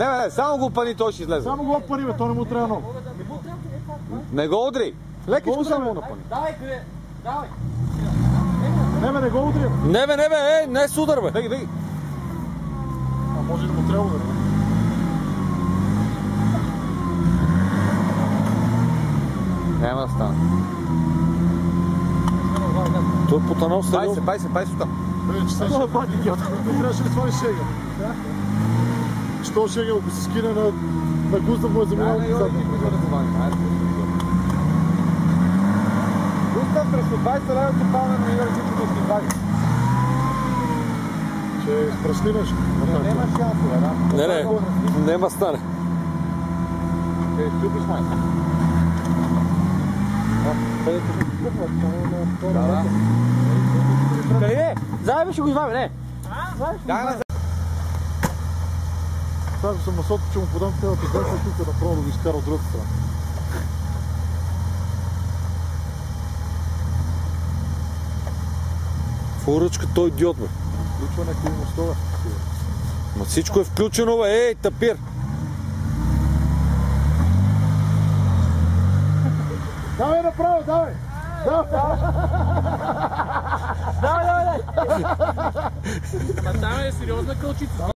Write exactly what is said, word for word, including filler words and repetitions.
Не, не, само го пани, той ще излезе. Само го опани, бе, то не му трябва много. Не го удри. Лекичко само го напани. Давай, къде? Давай. Не, бе, не го удри. Не, бе, не, бе, ей, не с удар, бе. Беги, беги. А може да му трябва удар. Няма да стане. Той е потънал Бай стадион. се, бай се, бай се там. Бе, че се ще пати гиот. Не трябваше да свалиш шега. Що шега, ако се скине на, на гузда, му е заминал назад. Густав срещу двайсет лева ти пална на Игър Жито да ти вади. Че спрашни нещо. Няма шанс, бе, да? Не, не, нема стане. Ще изчупиш майка. Къде? Заедно ще го изваме, не? Дай на Сега съм насото, че му подам цялата десна тук направо да го изкара от другата страна. Какво ръчка той идиот, бе? Включва някакви мостове. Ма всичко е включено, бе, ей, тапир! Давай направо, давай! Давай! Давай, давай, давай! Ма там е сериозна кълчица.